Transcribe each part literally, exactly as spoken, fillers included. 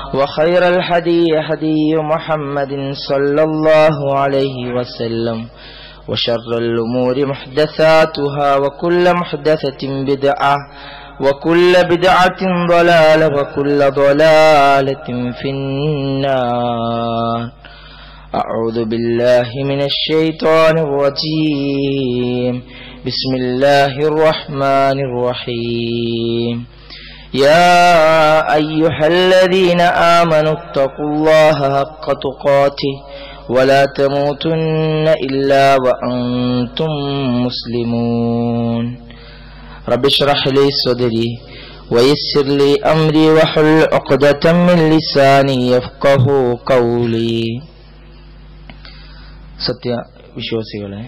وخير الهدي هدي محمد صلى الله عليه وسلم وشر الأمور محدثاتها وكل محدثة بدعة وكل بدعة ضلالة وكل ضلالة في النار. أعوذ بالله من الشيطان الرجيم. بسم الله الرحمن الرحيم. يا أيها الذين آمنوا اتقوا الله حق تقاته ولا تموتن إلا وأنتم مسلمون. رب اشرح لي صدري ويسر لي أمري واحلل عقدة من لساني يفقهوا قولي. സത്യ വിശ്വാസികളെ,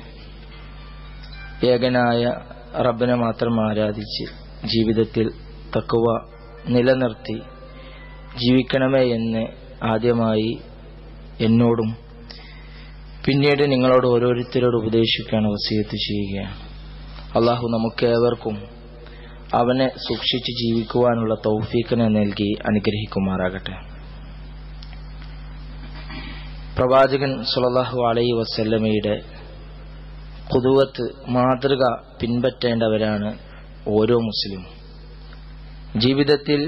ഏകനായ റബ്ബിനെ മാത്രം ആരാധിച്ച് ജീവിതത്തിൽ തഖ്വ നിലനിർത്തി ജീവിക്കണമേ എന്ന് ആദ്യമായി എന്നോടും പിന്നീട് നിങ്ങളോട് ഓരോരുത്തരോട് ഉപദേശിക്കാൻ വസിയത്ത് ചെയ്യുകയാണ്. അള്ളാഹു നമുക്കേവർക്കും അവനെ സൂക്ഷിച്ച് ജീവിക്കുവാനുള്ള തൗഫീഖിനെ നൽകി അനുഗ്രഹിക്കുമാറാകട്ടെ. പ്രവാചകൻ സ്വല്ലല്ലാഹു അലൈഹി വസല്ലമയുടെ ഖുദുവത്ത് മാതൃക പിൻപറ്റേണ്ടവരാണ് ഓരോ മുസ്ലിമും. ജീവിതത്തിൽ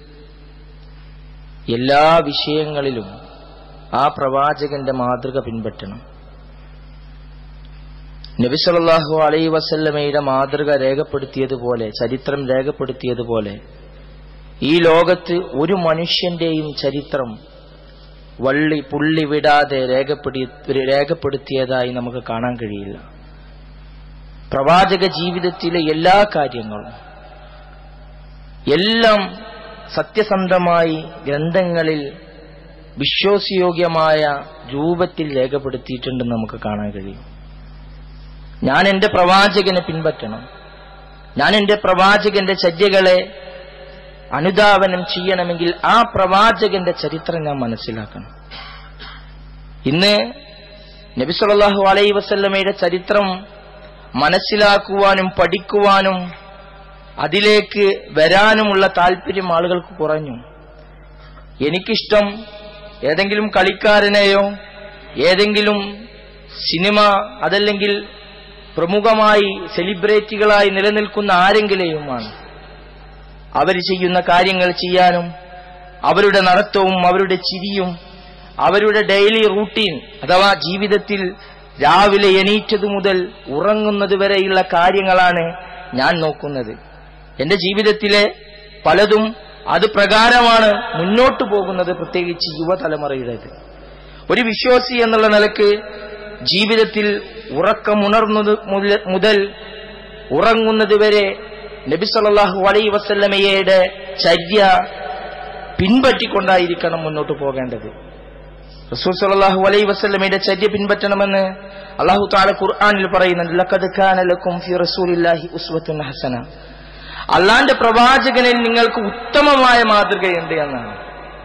എല്ലാ വിഷയങ്ങളിലും ആ പ്രവാചകന്റെ മാതൃക പിൻപറ്റണം. നബി സല്ലല്ലാഹു അലൈഹി വസല്ലമയുടെ മാതൃക രേഖപ്പെടുത്തിയതുപോലെ, ചരിത്രം രേഖപ്പെടുത്തിയതുപോലെ ഈ ലോകത്ത് ഒരു മനുഷ്യന്റെയും ചരിത്രം വള്ളി പുള്ളി വിടാതെ രേഖപ്പെടുത്തി രേഖപ്പെടുത്തിയതായി നമുക്ക് കാണാൻ കഴിയില്ല. പ്രവാചക ജീവിതത്തിലെ എല്ലാ കാര്യങ്ങളും എല്ലാം സത്യസന്ധമായി ഗ്രന്ഥങ്ങളിൽ വിശ്വാസയോഗ്യമായ രൂപത്തിൽ രേഖപ്പെടുത്തിയിട്ടുണ്ടെന്ന് നമുക്ക് കാണാൻ കഴിയും. ഞാൻ എന്റെ പ്രവാചകനെ പിൻപറ്റണം, ഞാൻ എന്റെ പ്രവാചകന്റെ ചര്യകളെ അനുധാവനം ചെയ്യണമെങ്കിൽ ആ പ്രവാചകന്റെ ചരിത്രം ഞാൻ മനസ്സിലാക്കണം. ഇന്ന് നബി സല്ലല്ലാഹു അലൈഹി വസല്ലമയുടെ ചരിത്രം മനസ്സിലാക്കുവാനും പഠിക്കുവാനും അതിലേക്ക് വരാനുമുള്ള താല്പര്യം ആളുകൾക്ക് കുറഞ്ഞു. എനിക്കിഷ്ടം ഏതെങ്കിലും കളിക്കാരനെയോ ഏതെങ്കിലും സിനിമ അതല്ലെങ്കിൽ പ്രമുഖമായി സെലിബ്രിറ്റികളായി നിലനിൽക്കുന്ന ആരെങ്കിലെയുമാണ്. അവർ ചെയ്യുന്ന കാര്യങ്ങൾ ചെയ്യാനും അവരുടെ നടത്തവും അവരുടെ ചിരിയും അവരുടെ ഡെയിലി റൂട്ടീൻ അഥവാ ജീവിതത്തിൽ രാവിലെ എണീറ്റതു മുതൽ ഉറങ്ങുന്നത് വരെയുള്ള കാര്യങ്ങളാണ് ഞാൻ നോക്കുന്നത്. എന്റെ ജീവിതത്തിലെ പലതും അത് പ്രകാരമാണ് മുന്നോട്ടു പോകുന്നത്, പ്രത്യേകിച്ച് യുവതലമുറയുടേത്. ഒരു വിശ്വാസി എന്നുള്ള നിലക്ക് ജീവിതത്തിൽ ഉറക്കമുണർന്നത് മുതൽ ഉറങ്ങുന്നത് വരെ നബി സല്ലല്ലാഹു അലൈഹി വസല്ലമയുടെ ചര്യ പിൻപറ്റിക്കൊണ്ടായിരിക്കണം മുന്നോട്ട് പോകേണ്ടത്. റസൂൽ സല്ലല്ലാഹു അലൈഹി വസല്ലമയുടെ ചര്യ പിൻപറ്റണമെന്ന് അല്ലാഹു തആല ഖുർആനിൽ പറയുന്നുണ്ട്. ലഖദ് കാന ലക്കും ഫീ റസൂലില്ലാഹി ഉസ്വത്തുൻ ഹസന. അല്ലാഹുവിന്റെ പ്രവാചകനിൽ നിങ്ങൾക്ക് ഉത്തമമായ മാതൃകയുണ്ട് എന്നാണ്.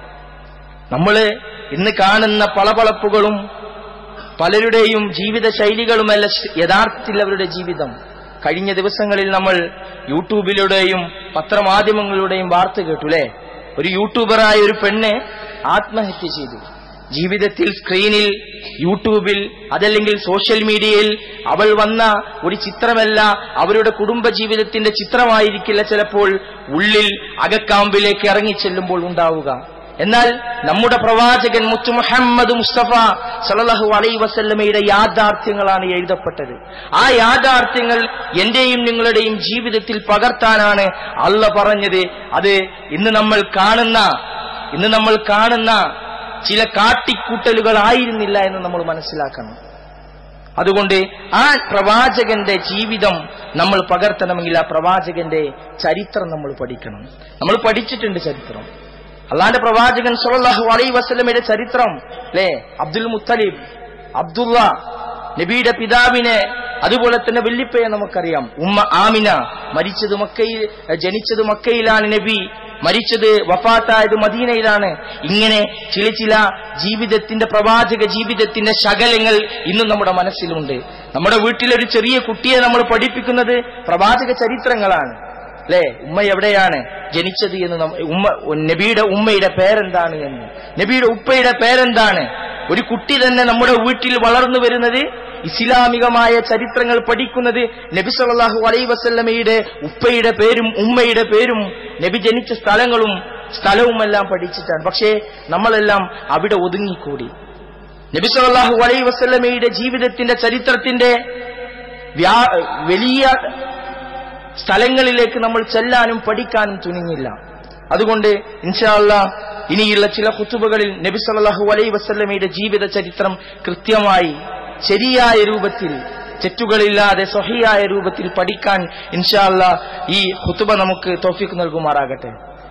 നമ്മള് ഇന്ന് കാണുന്ന പളപളപ്പുകളും പലരുടെയും ജീവിത ശൈലികളുമല്ല യഥാർത്ഥത്തിൽ അവരുടെ ജീവിതം. കഴിഞ്ഞ ദിവസങ്ങളിൽ നമ്മൾ യൂട്യൂബിലൂടെയും പത്രമാധ്യമങ്ങളിലൂടെയും വാർത്ത കേട്ടുല്ലേ, ഒരു യൂട്യൂബറായ ഒരു പെണ്ണ് ആത്മഹത്യ ചെയ്തു. ജീവിതത്തിൽ സ്ക്രീനിൽ യൂട്യൂബിൽ അതല്ലെങ്കിൽ സോഷ്യൽ മീഡിയയിൽ അവൾ വന്ന ഒരു ചിത്രമല്ല, അവരുടെ കുടുംബ ജീവിതത്തിന്റെ ചിത്രമായിരിക്കില്ല ചിലപ്പോൾ ഉള്ളിൽ അകക്കാമ്പിലേക്ക് ഇറങ്ങിച്ചെല്ലുമ്പോൾ ഉണ്ടാവുക. എന്നാൽ നമ്മുടെ പ്രവാചകൻ മുത്തു മുഹമ്മദ് മുസ്തഫ സല്ലല്ലാഹു അലൈഹി വസല്ലമയുടെ യാഥാർത്ഥ്യങ്ങളാണ് എഴുതപ്പെട്ടത്. ആ യാഥാർത്ഥ്യങ്ങൾ എന്റെയും നിങ്ങളുടെയും ജീവിതത്തിൽ പകർത്താനാണ് അല്ലാഹ് പറഞ്ഞത്. അത് ഇന്ന് നമ്മൾ കാണുന്ന ഇന്ന് നമ്മൾ കാണുന്ന ചില കാട്ടിക്കൂട്ടലുകൾ ആയിരുന്നില്ല എന്ന് നമ്മൾ മനസ്സിലാക്കണം. അതുകൊണ്ട് ആ പ്രവാചകന്റെ ജീവിതം നമ്മൾ പകർത്തണമെങ്കിൽ ആ പ്രവാചകന്റെ ചരിത്രം നമ്മൾ പഠിക്കണം. നമ്മൾ പഠിച്ചിട്ടുണ്ട് ചരിത്രം. അള്ളാന്റെ പ്രവാചകൻ സല്ലല്ലാഹു അലൈഹി വസല്ലമയുടെ ചരിത്രം അല്ലേ, അബ്ദുൽ മുത്തലിബ്, അബ്ദുള്ള, നബിയുടെ പിതാവിനെ അതുപോലെ തന്നെ വല്ലിപ്പയെ നമുക്കറിയാം. ഉമ്മ ആമിന മരിച്ചത് മക്കയിൽ, ജനിച്ചത് മക്കയിലാണ്. നബി മരിച്ചത് വഫാത്തായത് മദീനയിലാണ്. ഇങ്ങനെ ചില ചില ജീവിതത്തിന്റെ പ്രവാചക ജീവിതത്തിന്റെ ശകലങ്ങൾ ഇന്നും നമ്മുടെ മനസ്സിലുണ്ട്. നമ്മുടെ വീട്ടിലൊരു ചെറിയ കുട്ടിയെ നമ്മൾ പഠിപ്പിക്കുന്നത് പ്രവാചക ചരിത്രങ്ങളാണ്. അല്ലെ, ഉമ്മ എവിടെയാണ് ജനിച്ചത് എന്ന്, ഉമ്മ നബിയുടെ ഉമ്മയുടെ പേരെന്താണ് എന്ന്, നബിയുടെ ഉപ്പയുടെ പേരെന്താണ്. ഒരു കുട്ടി തന്നെ നമ്മുടെ വീട്ടിൽ വളർന്നു വരുന്നത്, ഇസ്ലാമികമായ ചരിത്രങ്ങൾ പഠിക്കുന്നത് നബി സല്ലല്ലാഹു അലൈഹി വസല്ലമയുടെ ഉപ്പയുടെ പേരും ഉമ്മയുടെ പേരും നബി ജനിച്ച സ്ഥലങ്ങളും സ്ഥലവുമെല്ലാം പഠിച്ചിട്ടാണ്. പക്ഷേ നമ്മളെല്ലാം അവിടെ ഒതുങ്ങിക്കൂടി. നബി സല്ലല്ലാഹു അലൈഹി വസല്ലമയുടെ ജീവിതത്തിന്റെ ചരിത്രത്തിന്റെ വലിയ സ്ഥലങ്ങളിലേക്ക് നമ്മൾ ചെല്ലാനും പഠിക്കാനും തുനിഞ്ഞില്ല. അതുകൊണ്ട് ഇൻഷാ അല്ലാഹ് ഇനിയുള്ള ചില ഖുതുബകളിൽ നബി സല്ലല്ലാഹു അലൈഹി വസല്ലമയുടെ ജീവിത ചരിത്രം കൃത്യമായി ശരിയായ രൂപത്തിൽ, തെറ്റുകളില്ലാതെ സ്വഹിയായ രൂപത്തിൽ പഠിക്കാൻ ഇൻഷാ അല്ലാഹ് ഈ ഖുതുബ നമുക്ക് തൗഫീഖ് നൽകുമാറാകട്ടെ.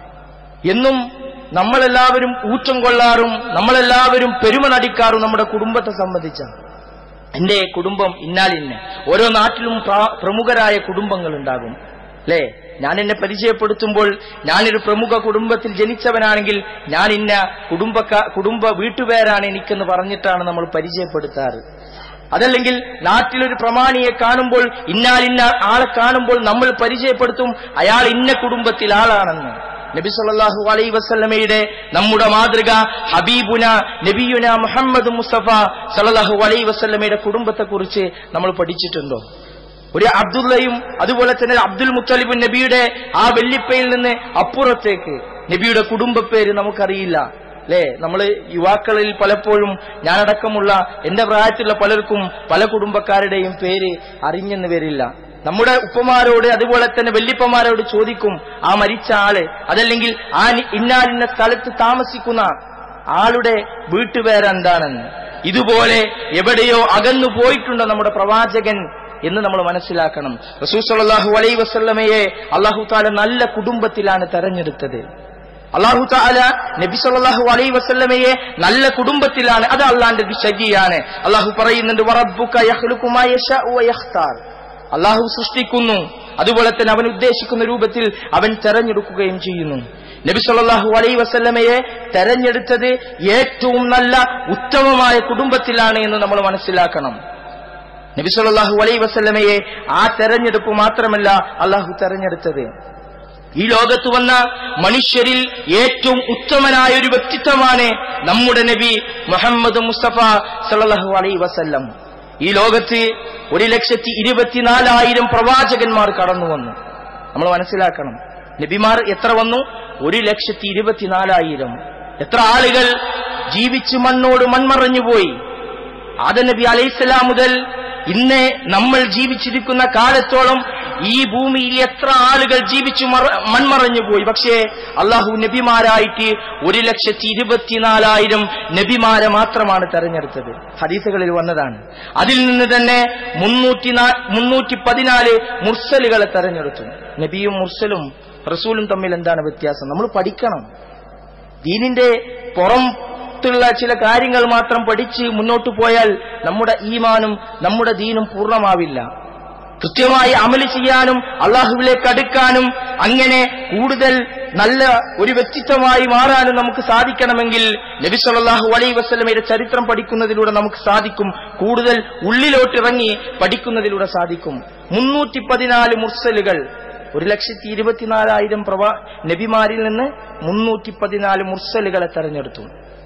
എന്നും നമ്മളെല്ലാവരും ഊറ്റം കൊള്ളാറും നമ്മളെല്ലാവരും പെരുമ നടിക്കാറും നമ്മുടെ കുടുംബത്തെ സംബന്ധിച്ചാണ്. എന്റെ കുടുംബം ഇന്നാലിന്ന, ഓരോ നാട്ടിലും പ്രമുഖരായ കുടുംബങ്ങൾ ഉണ്ടാകും അല്ലേ. ഞാൻ എന്നെ പരിചയപ്പെടുത്തുമ്പോൾ ഞാനൊരു പ്രമുഖ കുടുംബത്തിൽ ജനിച്ചവനാണെങ്കിൽ ഞാൻ ഇന്ന കുടുംബക്ക കുടുംബ വീട്ടുപേരാണ് എനിക്കെന്ന് പറഞ്ഞിട്ടാണ് നമ്മൾ പരിചയപ്പെടുത്താറ്. അതല്ലെങ്കിൽ നാട്ടിലൊരു പ്രമാണിയെ കാണുമ്പോൾ, ഇന്നാലിന്ന ആളെ കാണുമ്പോൾ നമ്മൾ പരിചയപ്പെടുത്തും അയാൾ ഇന്ന കുടുംബത്തിൽ ആളാണെന്ന്. നബി സല്ലല്ലാഹു അലൈഹി വസല്ലമയുടെ നമ്മുടെ മാതൃക ഹബീബുന നബിയുന മുഹമ്മദ് മുസ്തഫ സല്ലല്ലാഹു അലൈഹി വസല്ലമയുടെ കുടുംബത്തെക്കുറിച്ച് നമ്മൾ പഠിച്ചിട്ടുണ്ടോ? ഒരു അബ്ദുള്ളയും അതുപോലെ തന്നെ അബ്ദുൽ മുത്തലിബും നബിയുടെ ആ വെള്ളിപ്പയിൽ നിന്ന് അപ്പുറത്തേക്ക് നബിയുടെ കുടുംബ പേര് നമുക്കറിയില്ല അല്ലേ. നമ്മള് യുവാക്കളിൽ പലപ്പോഴും ഞാനടക്കമുള്ള എന്റെ പ്രായത്തിലുള്ള പലർക്കും പല കുടുംബക്കാരുടെയും പേര് അറിഞ്ഞെന്ന് വരില്ല. നമ്മുടെ ഉപ്പമാരോട് അതുപോലെ തന്നെ വല്യപ്പമാരോട് ചോദിക്കും ആ മരിച്ച ആള്, അതല്ലെങ്കിൽ ആ ഇന്നാലിന്ന സ്ഥലത്ത് താമസിക്കുന്ന ആളുടെ വീട്ടുപേരെന്താണെന്ന്. ഇതുപോലെ എവിടെയോ അകന്നു പോയിട്ടുണ്ടോ നമ്മുടെ പ്രവാചകൻ എന്ന് നമ്മൾ മനസ്സിലാക്കണം. റസൂൽ സല്ലല്ലാഹു അലൈഹി വസല്ലമയെ അല്ലാഹു തആല നല്ല കുടുംബത്തിലാണ് തെരഞ്ഞെടുത്തത്. അല്ലാഹു തആല നബി സല്ലല്ലാഹു അലൈഹി വസല്ലമയെ നല്ല കുടുംബത്തിലാണ്, അത് അല്ലാഹുവിന്റെ ശരിയാണ്. അല്ലാഹു പറയുന്നുണ്ട് വറബ്ബുക യഖ്ലുഖു മാ യശാഉ വയഖ്താർ. അല്ലാഹു സൃഷ്ടിക്കുന്നു, അതുപോലെ തന്നെ അവൻ ഉദ്ദേശിക്കുന്ന രൂപത്തിൽ അവൻ തെരഞ്ഞെടുക്കുകയും ചെയ്യുന്നു. നബി സല്ലല്ലാഹു അലൈഹി വസല്ലമയെ തെരഞ്ഞെടുത്തത് ഏറ്റവും നല്ല ഉത്തമമായ കുടുംബത്തിലാണ് എന്ന് നമ്മൾ മനസ്സിലാക്കണം. നബി സല്ലല്ലാഹു അലൈഹി വസല്ലമയെ ആ തെരഞ്ഞെടുപ്പ് മാത്രമല്ല അല്ലാഹു തെരഞ്ഞെടുത്തത്, ഈ ലോകത്ത് വന്ന മനുഷ്യരിൽ ഏറ്റവും ഉത്തമനായ ഒരു വ്യക്തിത്വമാണ് നമ്മുടെ നബി മുഹമ്മദ് മുസ്തഫ സല്ലല്ലാഹു അലൈഹി വസല്ലം. ഈ ലോകത്ത് ഒരു ലക്ഷത്തി ഇരുപത്തിനാലായിരം പ്രവാചകന്മാർ കടന്നു വന്നു. നമ്മൾ മനസ്സിലാക്കണം, നബിമാർ എത്ര വന്നു? ഒരു ലക്ഷത്തി ഇരുപത്തിനാലായിരം. എത്ര ആളുകൾ ജീവിച്ച് മണ്ണോട് മൺമറഞ്ഞുപോയി. ആദം നബി അലൈഹിസ്സലാം മുതൽ ഇന്ന് നമ്മൾ ജീവിച്ചിരിക്കുന്ന കാലത്തോളം ഈ ഭൂമിയിൽ എത്ര ആളുകൾ ജീവിച്ചു മൺമറഞ്ഞുപോയി. പക്ഷേ അള്ളാഹു നബിമാരായിട്ട് ഒരു ലക്ഷത്തി ഇരുപത്തിനാലായിരം നബിമാരെ മാത്രമാണ് തെരഞ്ഞെടുത്തത്. ഹദീസുകളിൽ വന്നതാണ്. അതിൽ നിന്ന് തന്നെ മുന്നൂറ്റി മുന്നൂറ്റി പതിനാല് മുർസലുകളെ തെരഞ്ഞെടുത്തു. നബിയും മുർസലും റസൂലും തമ്മിൽ എന്താണ് വ്യത്യാസം? നമ്മൾ പഠിക്കണം. ദീനിന്റെ പുറത്തുള്ള ചില കാര്യങ്ങൾ മാത്രം പഠിച്ച് മുന്നോട്ട് പോയാൽ നമ്മുടെ ഈമാനും നമ്മുടെ ദീനും പൂർണ്ണമാവില്ല. കൃത്യമായി അമല് ചെയ്യാനും അള്ളാഹുവിലേക്ക് അടുക്കാനും അങ്ങനെ കൂടുതൽ നല്ല ഒരു വ്യക്തിത്വമായി മാറാനും നമുക്ക് സാധിക്കണമെങ്കിൽ നബി സല്ലല്ലാഹു അലൈഹി വസല്ലമയുടെ ചരിത്രം പഠിക്കുന്നതിലൂടെ നമുക്ക് സാധിക്കും. കൂടുതൽ ഉള്ളിലോട്ടിറങ്ങി പഠിക്കുന്നതിലൂടെ സാധിക്കും. മുന്നൂറ്റി പതിനാല് മുർസലുകൾ, ഒരു ലക്ഷത്തി ഇരുപത്തിനാലായിരം പ്രവാ നബിമാരിൽ നിന്ന് മുന്നൂറ്റി പതിനാല് മുർസലുകളെ തെരഞ്ഞെടുത്തു.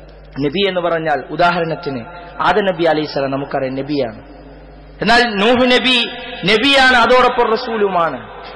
നബി എന്ന് പറഞ്ഞാൽ ഉദാഹരണത്തിന് ആദം നബി അലൈഹിസ്സലാം നമുക്കറിയാം നബിയാണ്. എന്നാൽ നൂഹ് നബി നബിയാണ്, അതോടൊപ്പം റസൂലുമാണ്.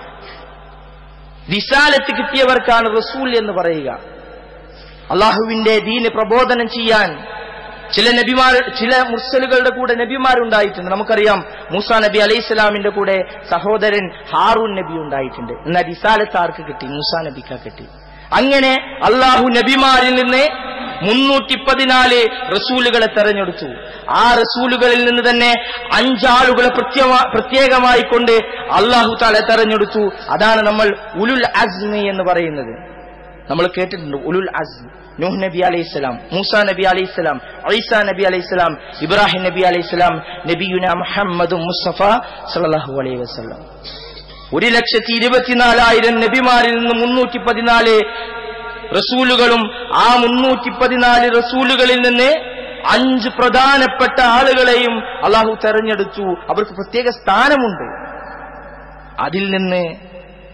റിസാലത്ത് കിട്ടിയവർക്കാണ് റസൂൽ എന്ന് പറയുക. അള്ളാഹുവിന്റെ ദീന് പ്രബോധനം ചെയ്യാൻ ചില നബിമാർ ചില മുർസലുകളുടെ കൂടെ നബിമാരുണ്ടായിട്ടുണ്ട്. നമുക്കറിയാം മൂസാ നബി അലൈഹിസ്സലാമിന്റെ കൂടെ സഹോദരൻ ഹാറൂൻ നബി ഉണ്ടായിട്ടുണ്ട്. എന്നാൽ റിസാലത്ത് ആർക്ക് കിട്ടി? മൂസാ നബിക്കാ കിട്ടി. അങ്ങനെ അള്ളാഹു നബിമാരിൽ നിന്ന് മുന്നൂറ്റി പതിനാല് റസൂലുകളെ തെരഞ്ഞെടുത്തു. ആ റസൂലുകളിൽ നിന്ന് തന്നെ അഞ്ചാളുകളെ പ്രത്യേകമായി കൊണ്ട് അള്ളാഹു തആല തെരഞ്ഞെടുത്തു. അതാണ് നമ്മൾ ഉലുൽ അസ്മി എന്ന് പറയുന്നത്. നമ്മൾ കേട്ടിട്ടുണ്ട് ഉലുൽ അസ്മി. നൂഹ് നബി അലൈഹിസ്സലാം, മൂസാ നബി അലൈഹിസ്സലാം, ഈസാ നബി അലൈഹിസ്സലാം, ഇബ്രാഹിം നബി അലൈഹിസ്സലാം, നബിയുന മുഹമ്മദ് മുസ്തഫ സല്ലല്ലാഹു അലൈഹി വസല്ലം. ഒരു ലക്ഷത്തി ഇരുപത്തിനാലായിരം നബിമാരിൽ നിന്ന് മുന്നൂറ്റി പതിനാല് റസൂലുകളും ആ മുന്നൂറ്റി പതിനാല് റസൂലുകളിൽ നിന്ന് അഞ്ച് പ്രധാനപ്പെട്ട ആളുകളെയും അള്ളാഹു തെരഞ്ഞെടുത്തു. അവർക്ക് പ്രത്യേക സ്ഥാനമുണ്ട്. അതിൽ നിന്ന്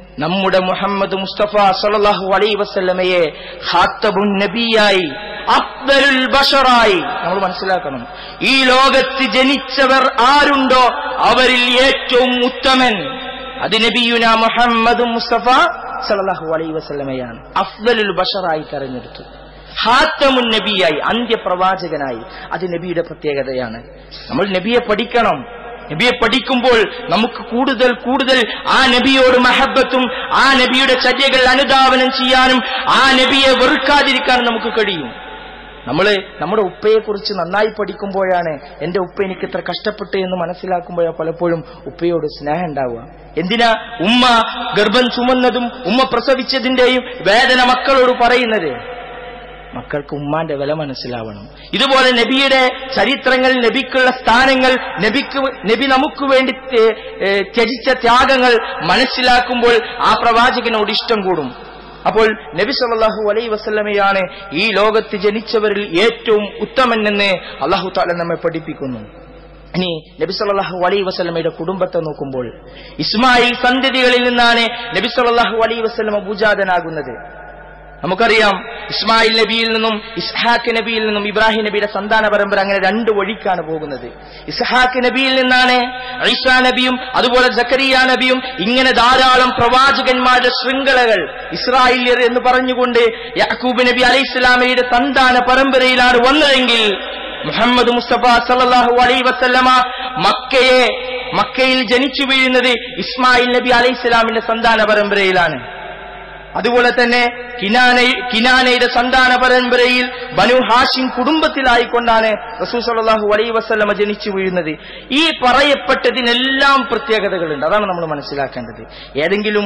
നമ്മുടെ മുഹമ്മദ് മുസ്തഫ സല്ലല്ലാഹു അലൈഹി വസല്ലമയെ ഖാത്തബുൻ നബിയായി അഫ്ദലുൽ ബശറായി നമ്മൾ മനസ്സിലാക്കണം. ഈ ലോകത്ത് ജനിച്ചവർ ആരുണ്ടോ അവരിൽ ഏറ്റവും ഉത്തമൻ അത് നബിയുന മുഹമ്മദ് മുസ്തഫ സല്ലല്ലാഹു അലൈഹി വസല്ലമയാണ്. അഫ്ദലുൽ ബശറായി തെരഞ്ഞെടുത്തു, ഖാത്തമുൻ നബിയായി അന്ത്യപ്രവാചകനായി. അത് നബിയുടെ പ്രത്യേകതയാണ്. നമ്മൾ നബിയെ പഠിക്കണം. നബിയെ പഠിക്കുമ്പോൾ നമുക്ക് കൂടുതൽ കൂടുതൽ ആ നബിയോട് മഹബത്തും ആ നബിയുടെ ചര്യകൾ അനുധാവനം ചെയ്യാനും ആ നബിയെ വെറുക്കാതിരിക്കാനും നമുക്ക് കഴിയും. നമ്മള് നമ്മുടെ ഉപ്പയെക്കുറിച്ച് നന്നായി പഠിക്കുമ്പോഴാണ് എന്റെ ഉപ്പ എനിക്ക് ഇത്ര കഷ്ടപ്പെട്ടു എന്ന് മനസ്സിലാക്കുമ്പോഴാണ് പലപ്പോഴും ഉപ്പയോട് സ്നേഹം ഉണ്ടാവുക. എന്തിനാ ഉമ്മ ഗർഭം ചുമന്നതും ഉമ്മ പ്രസവിച്ചതിന്റെയും വേദന മക്കളോട് പറയുന്നത്? മക്കൾക്ക് ഉമ്മാന്റെ വില മനസ്സിലാവണം. ഇതുപോലെ നബിയുടെ ചരിത്രങ്ങൾ, നബിക്കുള്ള സ്ഥാനങ്ങൾ, നബിക്ക് നബി നമുക്ക് വേണ്ടി ത്യജിച്ച ത്യാഗങ്ങൾ മനസ്സിലാക്കുമ്പോൾ ആ പ്രവാചകനോട് ഇഷ്ടം കൂടും. അപ്പോൾ നബി സല്ലല്ലാഹു അലൈഹി വസല്ലമയാണ് ഈ ലോകത്ത് ജനിച്ചവരിൽ ഏറ്റവും ഉത്തമൻ എന്ന് അല്ലാഹു തആല നമ്മെ പഠിപ്പിക്കുന്നു. ഇനി നബി സല്ലല്ലാഹു അലൈഹി വസല്ലമയുടെ കുടുംബത്തെ നോക്കുമ്പോൾ ഇസ്മായിൽ സന്തതികളിൽ നിന്നാണ് നബി സല്ലല്ലാഹു അലൈഹി വസല്ലമ ഭൂജാതനാകുന്നത്. നമുക്കറിയാം ഇസ്മായിൽ നബിയിൽ നിന്നും ഇസ്ഹാഖ് നബിയിൽ നിന്നും ഇബ്രാഹിം നബിയുടെ സന്താന പരമ്പര അങ്ങനെ രണ്ട് വഴിക്കാണ് പോകുന്നത്. ഇസ്ഹാഖ് നബിയിൽ നിന്നാണ് ഈസാ നബിയും അതുപോലെ സക്കരിയ നബിയും, ഇങ്ങനെ ധാരാളം പ്രവാചകന്മാരുടെ ശൃംഖലകൾ ഇസ്രായേലിയർ എന്ന് പറഞ്ഞുകൊണ്ട് യാക്കൂബ് നബി അലൈഹിസ്സലാമയുടെ സന്താന പരമ്പരയിലാണ് വന്നതെങ്കിൽ മുഹമ്മദ് മുസ്തഫ സല്ലല്ലാഹു അലൈഹി വസല്ലമ മക്കയെ മക്കയിൽ ജനിച്ചു വീഴുന്നത് ഇസ്മായിൽ നബി അലൈഹിസ്സലാമിന്റെ സന്താന പരമ്പരയിലാണ്. അതുപോലെ തന്നെ കിനാന കിനാനയുടെ സന്താന പരമ്പരയിൽ ബനു ഹാഷിം കുടുംബത്തിലായിക്കൊണ്ടാണ് റസൂൽ സല്ലല്ലാഹു അലൈഹി വസല്ലമ ജനിച്ചു വീഴുന്നത്. ഈ പറയപ്പെട്ടതിനെല്ലാം പ്രത്യേകതകളുണ്ട്. അതാണ് നമ്മൾ മനസ്സിലാക്കേണ്ടത്. ഏതെങ്കിലും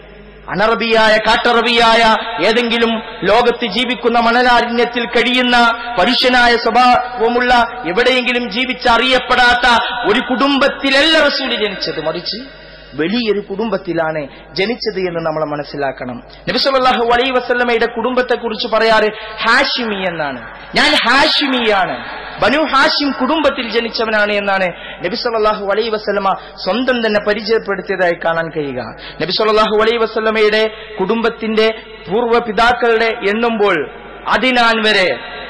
അനറബിയായ കാട്ടറബിയായ ഏതെങ്കിലും ലോകത്ത് ജീവിക്കുന്ന മണലാരണ്യത്തിൽ കഴിയുന്ന പരുഷനായ സ്വഭാവമുള്ള എവിടെയെങ്കിലും ജീവിച്ചറിയപ്പെടാത്ത ഒരു കുടുംബത്തിലല്ല റസൂൽ ജനിച്ചത്, മറിച്ച് വലിയൊരു കുടുംബത്തിലാണ് ജനിച്ചത് എന്ന് നമ്മൾ മനസ്സിലാക്കണം. നബി സല്ലല്ലാഹു അലൈഹി വസല്ലമയുടെ കുടുംബത്തെ കുറിച്ച് പറയാറ് ഹാഷിമി എന്നാണ്. ഞാൻ ഹാഷിമിയാണ്, ബനു ഹാഷിം കുടുംബത്തിൽ ജനിച്ചവനാണ് എന്നാണ് നബി സല്ലല്ലാഹു അലൈഹി വസല്ലമ സ്വന്തം തന്നെ പരിചയപ്പെടുത്തിയതായി കാണാൻ കഴിയുക. നബി സല്ലല്ലാഹു അലൈഹി വസല്ലമയുടെ കുടുംബത്തിന്റെ പൂർവ്വ പിതാക്കളുടെ എണ്ണുമ്പോൾ അതിനാൻ വരെ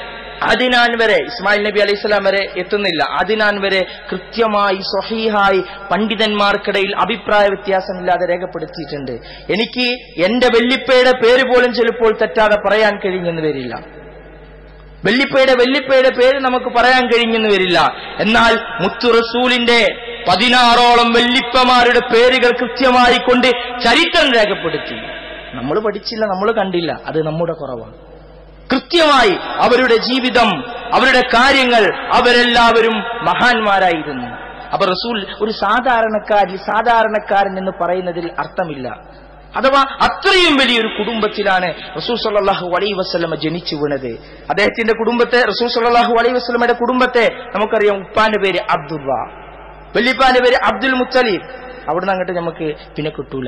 അതിനാൻ വരെ ഇസ്മായിൽ നബി അലൈഹി സ്വലാം വരെ എത്തുന്നില്ല. അതിനാൻ വരെ കൃത്യമായി സ്വഹീഹായി പണ്ഡിതന്മാർക്കിടയിൽ അഭിപ്രായ വ്യത്യാസമില്ലാതെ രേഖപ്പെടുത്തിയിട്ടുണ്ട്. എനിക്ക് എന്റെ വെല്ലിപ്പയുടെ പേര് പോലും ചിലപ്പോൾ തെറ്റാതെ പറയാൻ കഴിഞ്ഞെന്ന് വരില്ല. വെല്ലിപ്പയുടെ വെല്ലിപ്പയുടെ പേര് നമുക്ക് പറയാൻ കഴിഞ്ഞെന്ന് വരില്ല. എന്നാൽ മുത്തു റസൂലിന്റെ പതിനാറോളം വെല്ലിപ്പമാരുടെ പേരുകൾ കൃത്യമായി കൊണ്ട് ചരിത്രം രേഖപ്പെടുത്തി. നമ്മൾ പഠിച്ചില്ല, നമ്മൾ കണ്ടില്ല, അത് നമ്മുടെ കുറവാണ്. കൃത്യമായി അവരുടെ ജീവിതം, അവരുടെ കാര്യങ്ങൾ, അവരെല്ലാവരും മഹാന്മാരായിരുന്നു. അപ്പൊ റസൂൽ ഒരു സാധാരണക്കാരിൽ സാധാരണക്കാരൻ എന്ന് പറയുന്നതിൽ അർത്ഥമില്ല. അഥവാ അത്രയും വലിയൊരു കുടുംബത്തിലാണ് റസൂൽ സല്ലല്ലാഹു അലൈഹി വസല്ലമ ജനിച്ചു വീണത്. അദ്ദേഹത്തിന്റെ കുടുംബത്തെ, റസൂൽ സല്ലല്ലാഹു അലൈഹി വസല്ലമയുടെ കുടുംബത്തെ നമുക്കറിയാം. ഉപ്പാന്റെ പേര് അബ്ദുള്ള, വല്ലിപ്പാന്റെ പേര് അബ്ദുൽ മുത്തലിബ്. അവിടുന്ന് അങ്ങോട്ട് നമുക്ക് പിന്നെ കിട്ടൂല.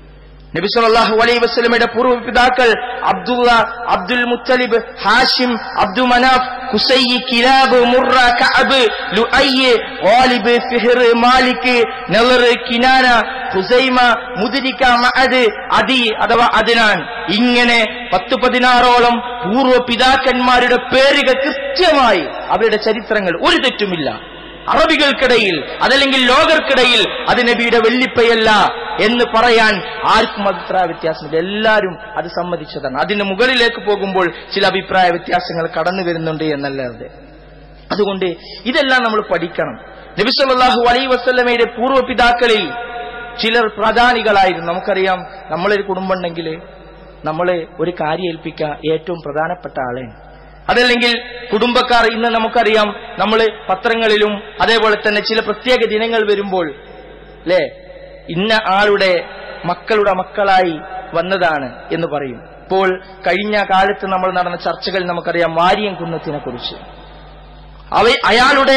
നബി സല്ലല്ലാഹു അലൈഹി വസല്ലമയുടെ പൂർവ്വ പിതാക്കൾ Abdullah, Abdul Muttalib, Hashim, Abd Manaf, Qusai, Kilab, Murrah, Kab, ലുഅയ്, Ghalib, ഫിഹ്ർ, Malik, നളർ, Kinana, Khuzaima, മുദ്രിക, മഅദ്, Adi അഥവാ അദ്നാൻ. ഇങ്ങനെ പത്ത് പതിനാറോളം പൂർവ്വ പിതാക്കന്മാരുടെ പേരുകൾ കൃത്യമായി അവരുടെ ചരിത്രങ്ങൾ ഒരു തെറ്റുമില്ല. അറബികൾക്കിടയിൽ അതല്ലെങ്കിൽ ലോകർക്കിടയിൽ അത് നബിയുടെ വെല്ലിപ്പയല്ല എന്ന് പറയാൻ ആർക്കും അഭിപ്രായ വ്യത്യാസമില്ല. എല്ലാവരും അത് സമ്മതിച്ചതാണ്. അതിന് മുകളിലേക്ക് പോകുമ്പോൾ ചില അഭിപ്രായ വ്യത്യാസങ്ങൾ കടന്നു വരുന്നുണ്ട് എന്നല്ലാതെ. അതുകൊണ്ട് ഇതെല്ലാം നമ്മൾ പഠിക്കണം. നബി സല്ലല്ലാഹു അലൈഹി വസല്ലമയുടെ പൂർവ്വ പിതാക്കളിൽ ചിലർ പ്രധാനികളായിരുന്നു. നമുക്കറിയാം, നമ്മളൊരു കുടുംബം ഉണ്ടെങ്കിൽ നമ്മളെ ഒരു കാര്യം ഏൽപ്പിക്കുക ഏറ്റവും പ്രധാനപ്പെട്ട ആളെ. അതല്ലെങ്കിൽ കുടുംബക്കാർ, ഇന്ന് നമുക്കറിയാം, നമ്മൾ പത്രങ്ങളിലും അതേപോലെ തന്നെ ചില പ്രത്യേക ദിനങ്ങൾ വരുമ്പോൾ അല്ലേ, ഇന്ന ആളുടെ മക്കളുടെ മക്കളായി വന്നതാണ് എന്ന് പറയും. ഇപ്പോൾ കഴിഞ്ഞ കാലത്ത് നമ്മൾ നടന്ന ചർച്ചകൾ നമുക്കറിയാം വാരിയം കുന്നത്തിനെ കുറിച്ച്. അവ അയാളുടെ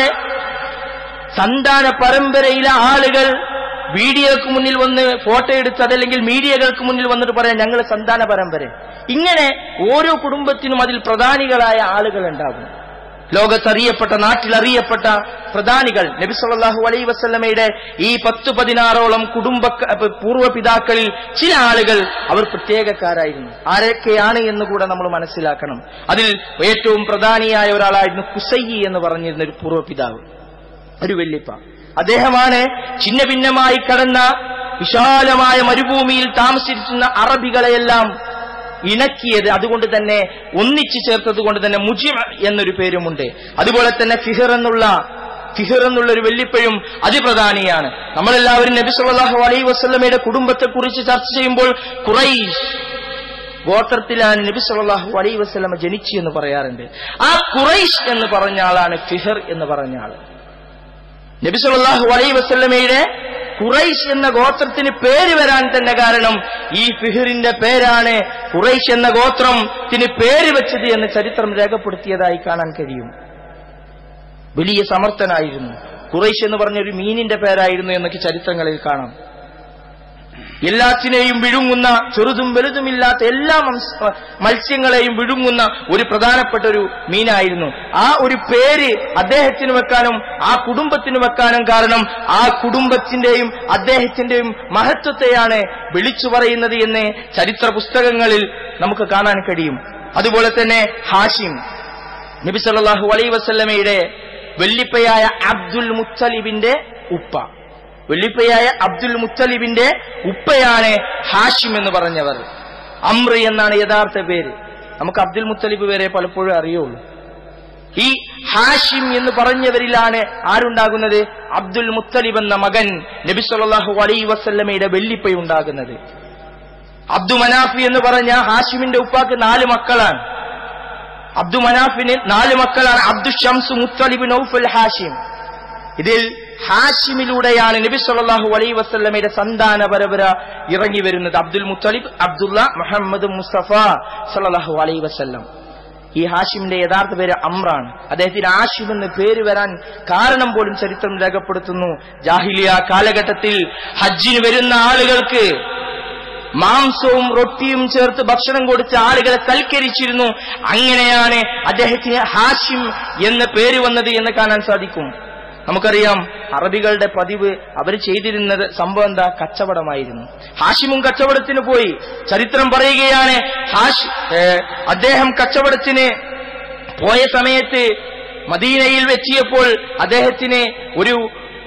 സന്താന പരമ്പരയിലെ ആളുകൾ വീഡിയോക്ക് മുന്നിൽ വന്ന് ഫോട്ടോ എടുത്ത് അതല്ലെങ്കിൽ മീഡിയകൾക്ക് മുന്നിൽ വന്നിട്ട് പറയാം ഞങ്ങൾ സന്താന പരമ്പര. ഇങ്ങനെ ഓരോ കുടുംബത്തിനും അതിൽ പ്രധാനികളായ ആളുകൾ ഉണ്ടാകും. ലോകത്തറിയപ്പെട്ട, നാട്ടിലറിയപ്പെട്ട പ്രധാനികൾ. നബി സല്ലല്ലാഹു അലൈഹി വസല്ലമയുടെ ഈ പത്തു പതിനാറോളം കുടുംബ പൂർവ്വപിതാക്കളിൽ ചില ആളുകൾ അവർ പ്രത്യേകക്കാരായിരുന്നു. ആരൊക്കെയാണ് എന്ന് കൂടെ നമ്മൾ മനസ്സിലാക്കണം. അതിൽ ഏറ്റവും പ്രധാനിയായ ഒരാളായിരുന്നു കുസൈയി എന്ന് പറഞ്ഞിരുന്ന ഒരു പൂർവ്വപിതാവ്, ഒരു വല്യപ്പ. അദ്ദേഹമാണ് ഛിന്ന ഭിന്നമായി കടന്ന വിശാലമായ മരുഭൂമിയിൽ താമസിച്ചിരുന്ന അറബികളെയെല്ലാം ഇണക്കിയത്. അതുകൊണ്ട് തന്നെ ഒന്നിച്ചു ചേർത്തത് കൊണ്ട് തന്നെ മുജിം എന്നൊരു പേരുമുണ്ട്. അതുപോലെ തന്നെ ഫിഹർ എന്നുള്ള ഫിഹർ എന്നുള്ള ഒരു വെല്ലിപ്പയും അതിപ്രധാനിയാണ്. നമ്മളെല്ലാവരും നബി സല്ലല്ലാഹു അലൈഹി വസല്ലമയുടെ കുടുംബത്തെ കുറിച്ച് ചർച്ച ചെയ്യുമ്പോൾ ഖുറൈശ് ഗോത്രത്തിലാണ് നബി സല്ലല്ലാഹു അലൈഹി വസല്ലമ ജനിച്ചു എന്ന് പറയാറുണ്ട്. ആ ഖുറൈശ് എന്ന് പറഞ്ഞ ആളാണ് ഫിഹർ എന്ന് പറഞ്ഞ ആള്. നബി സല്ലല്ലാഹു അലൈഹി വസല്ലമയുടെ ഖുറൈശ് എന്ന ഗോത്രത്തിന് പേര് വരാൻ തന്നെ കാരണം ഈ ഫിഹറിന്റെ പേരാണ് ഖുറൈശ് എന്ന ഗോത്രത്തിന് പേര് വെച്ചത് എന്ന് ചരിത്രം രേഖപ്പെടുത്തിയതായി കാണാൻ കഴിയും. വലിയ സമർത്ഥനായിരുന്നു. ഖുറൈശ് എന്ന് പറഞ്ഞൊരു മീനിന്റെ പേരായിരുന്നു എന്നൊക്കെ ചരിത്രങ്ങളിൽ കാണാം. എല്ലാത്തിനെയും വിഴുങ്ങുന്ന, ചെറുതും വലുതുമില്ലാത്ത എല്ലാ മത്സ്യങ്ങളെയും വിഴുങ്ങുന്ന ഒരു പ്രധാനപ്പെട്ട ഒരു മീനായിരുന്നു. ആ ഒരു പേര് അദ്ദേഹത്തിന് വെക്കാനും ആ കുടുംബത്തിന് വെക്കാനും കാരണം ആ കുടുംബത്തിന്റെയും അദ്ദേഹത്തിന്റെയും മഹത്വത്തെയാണ് വിളിച്ചു പറയുന്നത് എന്ന് ചരിത്ര പുസ്തകങ്ങളിൽ നമുക്ക് കാണാൻ കഴിയും. അതുപോലെ തന്നെ ഹാഷിം, നബി സല്ലല്ലാഹു അലൈഹി വസല്ലമയുടെ വല്ലിപ്പയായ അബ്ദുൽ മുത്തലിബിന്റെ ഉപ്പ, വല്ലിപ്പയായ അബ്ദുൽ മുത്തലിബിന്റെ ഉപ്പയാണ് ഹാഷിം എന്ന് പറഞ്ഞവർ. അമ്ര എന്നാണ് യഥാർത്ഥ പേര്. നമുക്ക് അബ്ദുൽ മുത്തലിബ് വരെ പലപ്പോഴും അറിയുള്ളൂ. ഈ ഹാഷിം എന്ന് പറഞ്ഞവരിലാണ് ആരുണ്ടാകുന്നത്? അബ്ദുൽ മുത്തലിബ് എന്ന മകൻ നബി സല്ലല്ലാഹു അലൈഹി വസല്ലമയുടെ വല്ലിപ്പയുണ്ടാകുന്നത്. അബ്ദു മനാഫി എന്ന് പറഞ്ഞ ഹാഷിമിന്റെ ഉപ്പാക്ക് നാല് മക്കളാണ്. അബ്ദു മനാഫിന് നാല് മക്കളാണ്. അബ്ദു ഷംസ്, മുത്തലിബ്, നൗഫൽ, ഹാഷിം. ഇതിൽ ഹാഷിമിലൂടെയാണ് നബി സല്ലല്ലാഹു അലൈഹി വസല്ലമയുടെ സന്താന പരമ്പര ഇറങ്ങി വരുന്നത്. അബ്ദുൽ മുത്തലിബ്, അബ്ദുള്ള, മുഹമ്മദ് മുസ്തഫ സല്ലല്ലാഹു അലൈഹി വസല്ലം. ഈ ഹാഷിമിന്റെ യഥാർത്ഥ പേര് അമ്രാണ്. അദ്ദേഹത്തിന് ഹാഷിം എന്ന് പേര് വരാൻ കാരണം പോലും ചരിത്രം രേഖപ്പെടുത്തുന്നു. ജാഹിലിയ കാലഘട്ടത്തിൽ ഹജ്ജിന് വരുന്ന ആളുകൾക്ക് മാംസവും റൊട്ടിയും ചേർത്ത് ഭക്ഷണം കൊടുത്ത് ആളുകളെ സൽക്കരിച്ചിരുന്നു. അങ്ങനെയാണ് അദ്ദേഹത്തിന് ഹാഷിം എന്ന പേര് വന്നത് എന്ന് കാണാൻ സാധിക്കും. നമുക്കറിയാം, അറബികളുടെ പതിവ് അവർ ചെയ്തിരുന്നത് സംഭവം എന്താ? കച്ചവടമായിരുന്നു. ഹാഷിമും കച്ചവടത്തിന് പോയി. ചരിത്രം പറയുകയാണ്, ഹാഷ് അദ്ദേഹം കച്ചവടത്തിന് പോയ സമയത്ത് മദീനയിൽ എത്തിയപ്പോൾ അദ്ദേഹത്തിന് ഒരു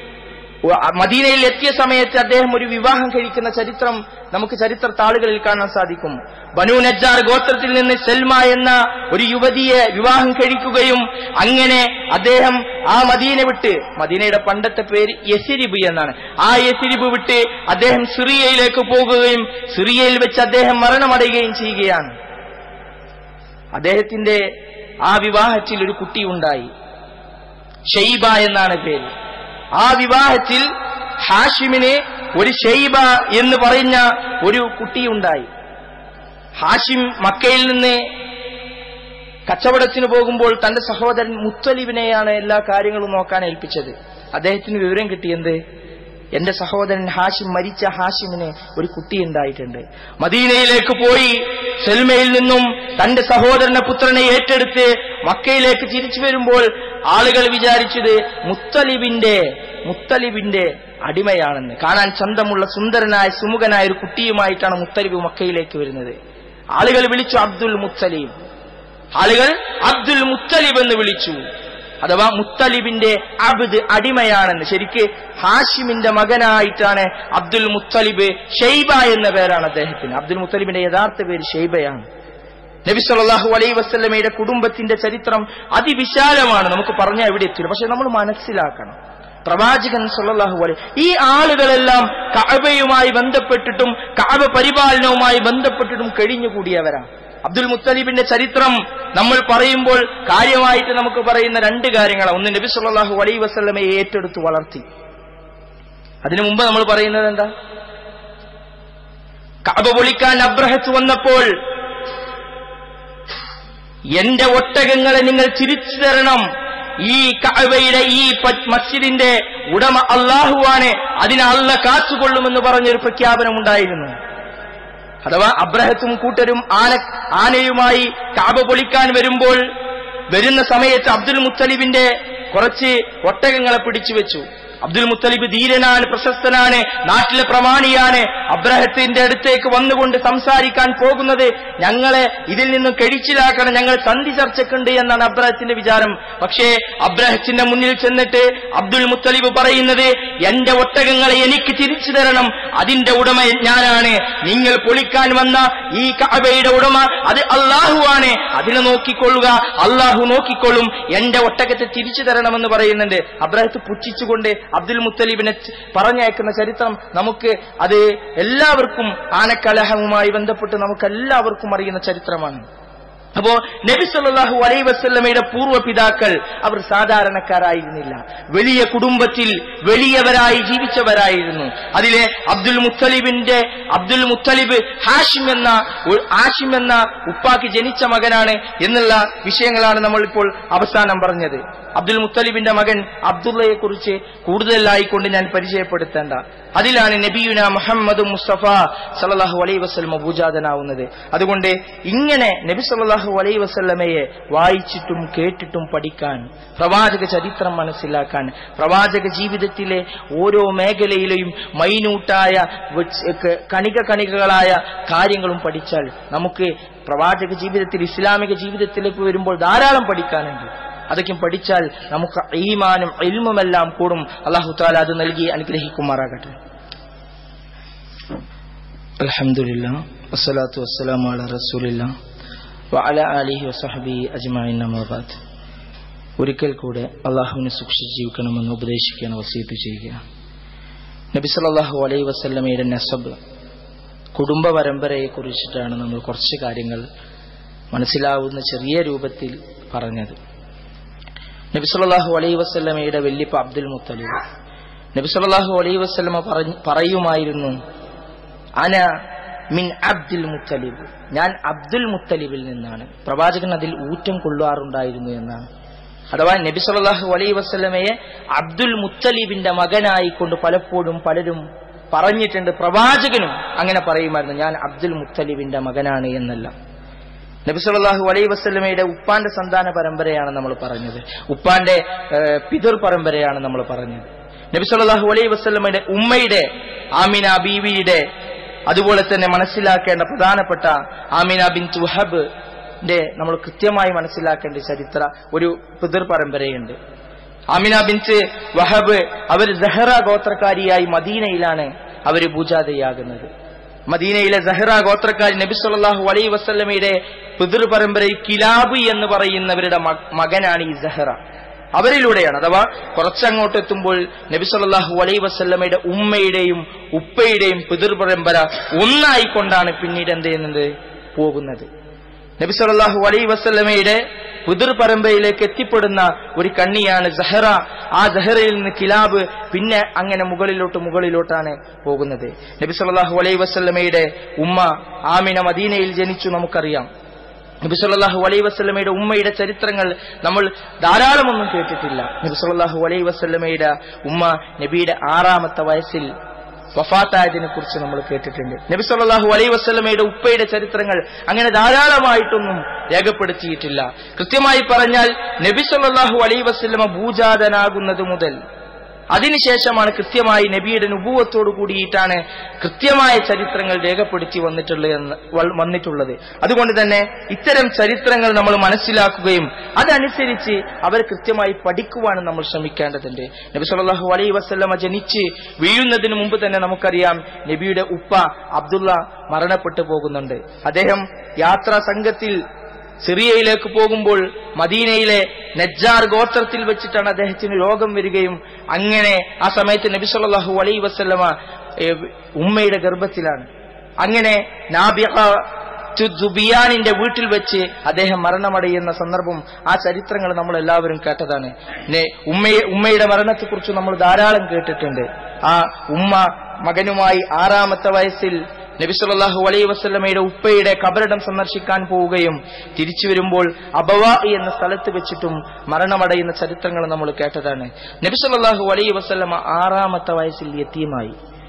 മദീനയിൽ എത്തിയ സമയത്ത് അദ്ദേഹം ഒരു വിവാഹം കഴിക്കുന്ന ചരിത്രം നമുക്ക് ചരിത്ര താളുകളിൽ കാണാൻ സാധിക്കും. ബനൂ നജ്ജാർ ഗോത്രത്തിൽ നിന്ന് സൽമ എന്ന ഒരു യുവതിയെ വിവാഹം കഴിക്കുകയും അങ്ങനെ അദ്ദേഹം ആ മദീന വിട്ട്, മദീനയുടെ പണ്ടത്തെ പേര് യസിരിബ് എന്നാണ്, ആ യസിരിബ് വിട്ട് അദ്ദേഹം സിറിയയിലേക്ക് പോകുകയും സിറിയയിൽ വെച്ച് അദ്ദേഹം മരണമടയുകയും ചെയ്യുകയാണ്. അദ്ദേഹത്തിന്റെ ആ വിവാഹത്തിൽ ഒരു കുട്ടി ഉണ്ടായി, ഷൈബ എന്നാണ് പേര്. ആ വിവാഹത്തിൽ ഹാഷിമിന് ഒരു ഷൈബ എന്ന് പറഞ്ഞ ഒരു കുട്ടിയുണ്ടായി. ഹാഷിം മക്കയിൽ നിന്ന് കച്ചവടത്തിന് പോകുമ്പോൾ തന്റെ സഹോദരൻ മുത്തലിബിനെയാണ് എല്ലാ കാര്യങ്ങളും നോക്കാൻ ഏൽപ്പിച്ചത്. അദ്ദേഹത്തിന് വിവരം കിട്ടിയെന്ത്? എന്റെ സഹോദരൻ ഹാഷിം, മരിച്ച ഹാഷിമിന് ഒരു കുട്ടി ഉണ്ടായിട്ടുണ്ട്. മദീനയിലേക്ക് പോയി സെൽമയിൽ നിന്നും തന്റെ സഹോദരന്റെ പുത്രനെ ഏറ്റെടുത്ത് മക്കയിലേക്ക് തിരിച്ചു വരുമ്പോൾ ആളുകൾ വിചാരിച്ചത് മുത്തലിബിന്റെ മുത്തലിബിന്റെ അടിമയാണെന്ന്. കാണാൻ ചന്തമുള്ള സുന്ദരനായ സുമുഖനായ ഒരു കുട്ടിയുമായിട്ടാണ് മുത്തലിബ് മക്കയിലേക്ക് വരുന്നത്. ആളുകൾ വിളിച്ചു അബ്ദുൽ മുത്തലിബ്, ആളുകൾ അബ്ദുൽ മുത്തലിബ് എന്ന് വിളിച്ചു. അഥവാ മുത്തലിബിന്റെ അബ്ദ് അടിമയാണെന്ന്. ശരിക്ക് ഹാഷിമിന്റെ മകനായിട്ടാണ് അബ്ദുൽ മുത്തലിബ്. ഷൈബ എന്ന പേരാണ് അദ്ദേഹത്തിന്. അബ്ദുൽ മുത്തലിബിന്റെ യഥാർത്ഥ പേര് ഷൈബയാണ്. നബി സല്ലല്ലാഹു അലൈഹി വസല്ലമയുടെ കുടുംബത്തിന്റെ ചരിത്രം അതിവിശാലമാണ്. നമുക്ക് പറഞ്ഞാൽ എവിടെ എത്തില്ല. പക്ഷെ നമ്മൾ മനസ്സിലാക്കണം, പ്രവാചകൻ സല്ലല്ലാഹു അലൈഹി ഈ ആളുകളെല്ലാം കഅബയുമായി ബന്ധപ്പെട്ടിട്ടും കഅബ പരിപാലനവുമായി ബന്ധപ്പെട്ടിട്ടും കഴിഞ്ഞുകൂടിയവരാണ്. അബ്ദുൽ മുത്തലിബിന്റെ ചരിത്രം നമ്മൾ പറയുമ്പോൾ കാര്യമായിട്ട് നമുക്ക് പറയുന്ന രണ്ട് കാര്യങ്ങളാണ്. ഒന്ന്, നബി സല്ലല്ലാഹു അലൈഹി വസല്ലമയെ ഏറ്റെടുത്ത് വളർത്തി. അതിനു മുമ്പ് നമ്മൾ പറയുന്നത് എന്താ? കഅബ പൊളിക്കാൻ അബ്രഹത്ത് വന്നപ്പോൾ എന്റെ ഒട്ടകങ്ങളെ നിങ്ങൾ തിരിച്ചു തരണം, ഈ കഅബയുടെ ഈ മസ്ജിദിന്റെ ഉടമ അല്ലാഹുവാണ്, അതിനെ അല്ലാഹ് കാത്തുകൊള്ളുമെന്ന് പറഞ്ഞൊരു പ്രഖ്യാപനം ഉണ്ടായിരുന്നു. അഥവാ അബ്രഹത്തും കൂട്ടരും ആന ആനയുമായി കഅബ പൊളിക്കാൻ വരുമ്പോൾ വരുന്ന സമയത്ത് അബ്ദുൽ മുത്തലിബിന്റെ കുറച്ച് ഒട്ടകങ്ങളെ പിടിച്ചു വെച്ചു. അബ്ദുൽ മുത്തലിബ് ധീരനാണ്, പ്രശസ്തനാണ്, നാട്ടിലെ പ്രമാണിയാണ്. അബ്രഹത്തിന്റെ അടുത്തേക്ക് വന്നുകൊണ്ട് സംസാരിക്കാൻ പോകുന്നത് ഞങ്ങളെ ഇതിൽ നിന്നും കഴിച്ചിലാക്കണം, ഞങ്ങൾ സന്ധി ചർച്ചക്കുണ്ട് എന്നാണ് അബ്രഹത്തിന്റെ വിചാരം. പക്ഷേ അബ്രഹത്തിന്റെ മുന്നിൽ ചെന്നിട്ട് അബ്ദുൽ മുത്തലിബ് പറയുന്നത്, എന്റെ ഒട്ടകങ്ങളെ എനിക്ക് തിരിച്ചു തരണം, അതിന്റെ ഉടമ ഞാനാണ്. നിങ്ങൾ പൊളിക്കാൻ വന്ന ഈ കഅബയുടെ ഉടമ അത് അള്ളാഹുവാണ്, അതിനെ നോക്കിക്കൊള്ളുക, അള്ളാഹു നോക്കിക്കൊള്ളും, എന്റെ ഒട്ടകത്തെ തിരിച്ചു തരണമെന്ന് പറയുന്നുണ്ട്. അബ്രഹത്ത് പുച്ഛിച്ചുകൊണ്ട് അബ്ദുൽ മുത്തലിബിനെ പറഞ്ഞയക്കുന്ന ചരിത്രം നമുക്ക് അത് എല്ലാവർക്കും ആനക്കലഹവുമായി ബന്ധപ്പെട്ട് നമുക്ക് എല്ലാവർക്കും അറിയുന്ന ചരിത്രമാണ്. അപ്പോ നബി സല്ലല്ലാഹു അലൈഹി വസല്ലമയുടെ പൂർവ്വ പിതാക്കൾ അവർ സാധാരണക്കാരായിരുന്നില്ല, വലിയ കുടുംബത്തിൽ വലിയവരായി ജീവിച്ചവരായിരുന്നു. അതിലെ അബ്ദുൽ മുത്തലിബിന്റെ അബ്ദുൽ മുത്തലിബ് ഹാഷിം എന്ന ഹാഷിം എന്ന ഉപ്പാക്ക് ജനിച്ച മകനാണ് എന്നുള്ള വിഷയങ്ങളാണ് നമ്മൾ ഇപ്പോൾ അവസാനം പറഞ്ഞത്. അബ്ദുൽ മുത്തലിബിന്റെ മകൻ അബ്ദുള്ളയെ കുറിച്ച് കൂടുതലായിക്കൊണ്ട് ഞാൻ പരിചയപ്പെടുത്തേണ്ട. അതിലാണ് നബിയുന മുഹമ്മദ് മുസ്തഫ സല്ലല്ലാഹു അലൈഹി വസല്ലം ഭൂജാതനാവുന്നത്. അതുകൊണ്ട് ഇങ്ങനെ നബി സല്ലല്ലാഹു അലൈഹി വസല്ലമയെ വായിച്ചിട്ടും കേട്ടിട്ടും പഠിക്കാൻ, പ്രവാചക ചരിത്രം മനസ്സിലാക്കാൻ, പ്രവാചക ജീവിതത്തിലെ ഓരോ മേഖലയിലെയും മൈന്യൂട്ടായ കണിക കണികകളായ കാര്യങ്ങളും പഠിച്ചാൽ നമുക്ക് പ്രവാചക ജീവിതത്തിൽ ഇസ്ലാമിക ജീവിതത്തിലേക്ക് വരുമ്പോൾ ധാരാളം പഠിക്കാനുണ്ട്. അതൊക്കെ പഠിച്ചാൽ നമുക്ക് ഈമാനും ഇൽമുമെല്ലാം കൂടും. അല്ലാഹു തആല അത് നൽകി അനുഗ്രഹിക്കുമാറാകട്ടെ. അൽഹംദുലില്ലാഹ് വസ്സലാത്തു വസ്സലാമു അലാ റസൂലില്ലാഹ് വഅലാ ആലിഹി വസഹ്ബിഹി അജ്മഈൻ. അമ്മാ ബഅദ്. ഒരിക്കൽ കൂടെ അല്ലാഹുവിനെ സൂക്ഷിച്ച് ജീവിക്കണമെന്ന് ഉപദേശിക്കാൻ വസിയത്ത് ചെയ്യുക. നബി സല്ലല്ലാഹു അലൈഹി വസല്ലമയുടെ നസബ്, കുടുംബ പരമ്പരയെ കുറിച്ചിട്ടാണ് നമ്മൾ കുറച്ച് കാര്യങ്ങൾ മനസ്സിലാവുന്ന ചെറിയ രൂപത്തിൽ പറഞ്ഞത്. നബി സല്ലല്ലാഹു അലൈഹി വസല്ലമയുടെ വല്യപ്പ അബ്ദുൽ മുത്തലിബ്, നബി സല്ലല്ലാഹു അലൈഹി വസല്ലമ പറയുമായിരുന്നു, അന മിൻ അബ്ദുൽ മുത്തലിബ്, ഞാൻ അബ്ദുൽ മുത്തലിബിൽ നിന്നാണ്. പ്രവാചകൻ അതിൽ ഊറ്റം കൊള്ളാറുണ്ടായിരുന്നു എന്നാണ്. അഥവാ നബി സല്ലല്ലാഹു അലൈഹി വസല്ലമയെ അബ്ദുൽ മുത്തലിബിന്റെ മകനായിക്കൊണ്ട് പലപ്പോഴും പലരും പറഞ്ഞിട്ടുണ്ട്. പ്രവാചകനും അങ്ങനെ പറയുമായിരുന്നു, ഞാൻ അബ്ദുൽ മുത്തലിബിന്റെ മകനാണ് എന്നല്ല. നബി സല്ലല്ലാഹു അലൈഹി വസല്ലമയുടെ ഉപ്പാന്റെ സന്താന പരമ്പരയാണ് നമ്മൾ പറഞ്ഞത്, ഉപ്പാന്റെ പിതൃ പരമ്പരയാണ് നമ്മൾ പറഞ്ഞത്. നബി സല്ലല്ലാഹു അലൈഹി വസല്ലമയുടെ ഉമ്മയുടെ ആമിന ബീവിയുടെ, അതുപോലെ തന്നെ മനസ്സിലാക്കേണ്ട പ്രധാനപ്പെട്ട ആമിന ബിൻത് വഹബ് നമ്മൾ കൃത്യമായി മനസ്സിലാക്കേണ്ട ചരിത്ര ഒരു പിതൃ പരമ്പരയുണ്ട്. ആമിന ബിൻത് വഹബ് അവർ സഹറ ഗോത്രക്കാരിയായി മദീനയിലാണ് അവർ ഭൂജാതയാകുന്നത്. മദീനയിലെ സഹറ ഗോത്രക്കാരി നബി സല്ലല്ലാഹു അലൈഹി വസല്ലമയുടെ പിതൃ പരമ്പരയിൽ കിലാബ് എന്ന് പറയുന്നവരുടെ മകനാണ് ഈ സഹറ. അവരിലൂടെയാണ്, അഥവാ കുറച്ചങ്ങോട്ട് എത്തുമ്പോൾ നബി സല്ലല്ലാഹു അലൈഹി വസല്ലമയുടെ ഉമ്മയുടെയും ഉപ്പയുടെയും പിതൃ പരമ്പര ഒന്നായിക്കൊണ്ടാണ് പിന്നീട് എന്ത് ചെയ്യുന്നത് പോകുന്നത്. നബി സല്ലല്ലാഹു അലൈഹി വസല്ലമയുടെ പിതൃ പരമ്പരയിലേക്ക് എത്തിപ്പെടുന്ന ഒരു കണ്ണിയാണ് സഹറ. ആ സഹറയിൽ നിന്ന് കിലാബ്, പിന്നെ അങ്ങനെ മുകളിലോട്ട് മുകളിലോട്ടാണ് പോകുന്നത്. നബി സല്ലല്ലാഹു അലൈഹി വസല്ലമയുടെ ഉമ്മ ആമിന മദീനയിൽ ജനിച്ചു, നമുക്കറിയാം. നബി സല്ലല്ലാഹു അലൈഹി വസല്ലമയുടെ ഉമ്മയുടെ ചരിത്രങ്ങൾ നമ്മൾ ധാരാളമൊന്നും കേട്ടിട്ടില്ല. നബി സല്ലല്ലാഹു അലൈഹി വസല്ലമയുടെ ഉമ്മ നബിയുടെ ആറാമത്തെ വയസ്സിൽ വഫാത്തായതിനെ കുറിച്ച് നമ്മൾ കേട്ടിട്ടുണ്ട്. നബി സല്ലല്ലാഹു അലൈഹി വസല്ലമയുടെ ഉപ്പയുടെ ചരിത്രങ്ങൾ അങ്ങനെ ധാരാളമായിട്ടൊന്നും രേഖപ്പെടുത്തിയിട്ടില്ല. കൃത്യമായി പറഞ്ഞാൽ നബി സല്ലല്ലാഹു അലൈഹി വസല്ലമ ഭൂജാതനാകുന്നത് മുതൽ അതിനുശേഷമാണ് കൃത്യമായി നബിയുടെ നുബുവത്തോടു കൂടിയിട്ടാണ് കൃത്യമായ ചരിത്രങ്ങൾ രേഖപ്പെടുത്തി വന്നിട്ടുള്ളത് വന്നിട്ടുള്ളത് അതുകൊണ്ട് തന്നെ ഇത്തരം ചരിത്രങ്ങൾ നമ്മൾ മനസ്സിലാക്കുകയും അതനുസരിച്ച് അവർ കൃത്യമായി പഠിക്കുവാനും നമ്മൾ ശ്രമിക്കേണ്ടതുണ്ട്. നബി സല്ലല്ലാഹു അലൈഹി വസല്ലമ ജനിച്ച് വീഴുന്നതിന് മുമ്പ് തന്നെ നമുക്കറിയാം നബിയുടെ ഉപ്പ അബ്ദുള്ള മരണപ്പെട്ടു പോകുന്നുണ്ട്. അദ്ദേഹം യാത്രാ സംഘത്തിൽ സിറിയയിലേക്ക് പോകുമ്പോൾ മദീനയിലെ നജ്ജാർ ഗോത്രത്തിൽ വെച്ചിട്ടാണ് അദ്ദേഹത്തിന് രോഗം വരികയും അങ്ങനെ ആ സമയത്ത് നബി സല്ലല്ലാഹു അലൈഹി വസല്ലമ ഉമ്മയുടെ ഗർഭത്തിലാണ്. അങ്ങനെ നാബിഖ ദുബിയാനിന്റെ വീട്ടിൽ വെച്ച് അദ്ദേഹം മരണമടയുന്ന സന്ദർഭം, ആ ചരിത്രങ്ങൾ നമ്മൾ എല്ലാവരും കേട്ടതാണ്. ഉമ്മയെ ഉമ്മയുടെ മരണത്തെക്കുറിച്ച് നമ്മൾ ധാരാളം കേട്ടിട്ടുണ്ട്. ആ ഉമ്മ മകനുമായി ആറാമത്തെ വയസ്സിൽ നബി സല്ലല്ലാഹു അലൈഹി വസല്ലമയുടെ ഉപ്പയുടെ ഖബറിടം സന്ദർശിക്കാൻ പോവുകയും തിരിച്ചു വരുമ്പോൾ അബവാ എന്ന സ്ഥലത്ത് വെച്ചിട്ടും മരണമടയുന്ന ചരിത്രങ്ങൾ നമ്മൾ കേട്ടതാണ്. നബി സല്ലല്ലാഹു അലൈഹി വസല്ലമ ആറാമത്തെ വയസ്സിൽ യതീമായി.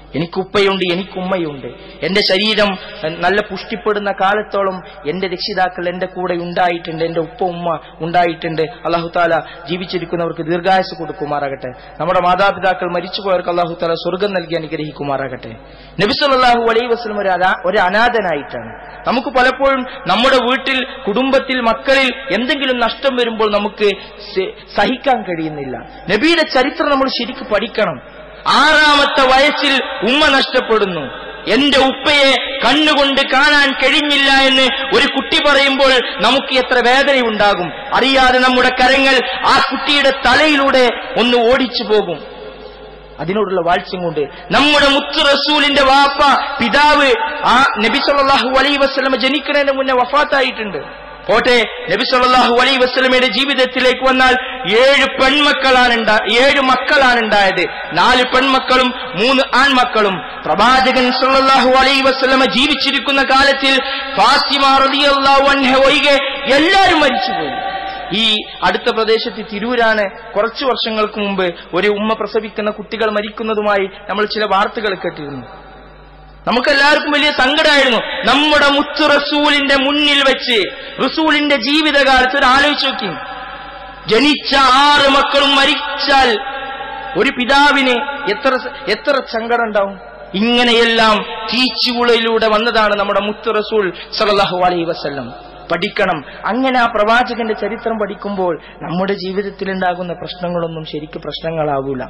എനിക്ക് ഉപ്പയുണ്ട്, എനിക്ക് ഉമ്മയുണ്ട്. എന്റെ ശരീരം നല്ല പുഷ്ടിപ്പെടുന്ന കാലത്തോളം എന്റെ രക്ഷിതാക്കൾ എന്റെ കൂടെ ഉണ്ടായിട്ടുണ്ട്, എന്റെ ഉപ്പ ഉമ്മ ഉണ്ടായിട്ടുണ്ട്. അല്ലാഹു തആല ജീവിച്ചിരിക്കുന്നവർക്ക് ദീർഘായുസ്സ് കൊടുക്കുമാറാകട്ടെ. നമ്മുടെ മാതാപിതാക്കൾ മരിച്ചുപോയവർക്ക് അല്ലാഹു തആല സ്വർഗ്ഗം നൽകി അനുഗ്രഹിക്കുമാറാകട്ടെ. നബി സല്ലല്ലാഹു അലൈഹി വസല്ലം ഒരു ഒരു അനാഥനായിട്ടാണ്. നമുക്ക് പലപ്പോഴും നമ്മുടെ വീട്ടിൽ, കുടുംബത്തിൽ, മക്കളിൽ എന്തെങ്കിലും നഷ്ടം വരുമ്പോൾ നമുക്ക് സഹിക്കാൻ കഴിയുന്നില്ല. നബിയുടെ ചരിത്രം നമ്മൾ ശരിക്കും പഠിക്കണം. ആറാമത്തെ വയസ്സിൽ ഉമ്മ നഷ്ടപ്പെടുന്നു. എന്റെ ഉപ്പയെ കണ്ണുകൊണ്ട് കാണാൻ കഴിഞ്ഞില്ല എന്ന് ഒരു കുട്ടി പറയുമ്പോൾ നമുക്ക് എത്ര വേദനയുണ്ടാകും. അറിയാതെ നമ്മുടെ കരങ്ങൾ ആ കുട്ടിയുടെ തലയിലൂടെ ഒന്ന് ഓടിച്ചു പോകും. അതിനോടുള്ള വാത്സ്യം കൊണ്ട് നമ്മുടെ മുത്ത് റസൂലിന്റെ വാപ്പ, പിതാവ് ആ നബി സല്ലല്ലാഹു അലൈഹി വസല്ലം ജനിക്കുന്നതിന് മുന്നേ വഫാത്തായിട്ടുണ്ട്. ഓട്ടെ, നബി സല്ലല്ലാഹു അലൈഹി വസല്ലമയുടെ ജീവിതത്തിലേക്ക് വന്നാൽ ഏഴ് പെൺമക്കളാണ് ഏഴ് മക്കളാണ് ഉണ്ടായത്. നാല് പെൺമക്കളും മൂന്ന് ആൺമക്കളും. പ്രവാചകൻ സല്ലല്ലാഹു അലൈഹി വസല്ലമ ജീവിച്ചിരിക്കുന്ന കാലത്തിൽ ഫാത്തിമ റളിയല്ലാഹു അൻഹ ഒഴികെ എല്ലാവരും മരിച്ചുപോയി. ഈ അടുത്ത പ്രദേശത്ത് തിരൂരാണ് കുറച്ചു വർഷങ്ങൾക്ക് മുമ്പ് ഒരു ഉമ്മ പ്രസവിക്കുന്ന കുട്ടികൾ മരിക്കുന്നതുമായി നമ്മൾ ചില വാർത്തകൾ കേട്ടിരുന്നു. നമുക്കെല്ലാവർക്കും വലിയ സങ്കടമായിരുന്നു. നമ്മുടെ മുത്തു റസൂലിന്റെ മുന്നിൽ വെച്ച്, റസൂലിന്റെ ജീവിതകാലത്ത് ഒരു ആലോചിച്ച് നോക്കി, ജനിച്ച ആറ് മക്കളും മരിച്ചാൽ ഒരു പിതാവിന് എത്ര എത്ര സങ്കടം ഉണ്ടാവും. ഇങ്ങനെയെല്ലാം തീച്ചുളയിലൂടെ വന്നതാണ് നമ്മുടെ മുത്തു റസൂൽ സല്ലല്ലാഹു അലൈഹി വസല്ലം. പഠിക്കണം. അങ്ങനെ ആ പ്രവാചകന്റെ ചരിത്രം പഠിക്കുമ്പോൾ നമ്മുടെ ജീവിതത്തിൽ ഉണ്ടാകുന്ന പ്രശ്നങ്ങളൊന്നും ശരിക്കും പ്രശ്നങ്ങളാവൂല.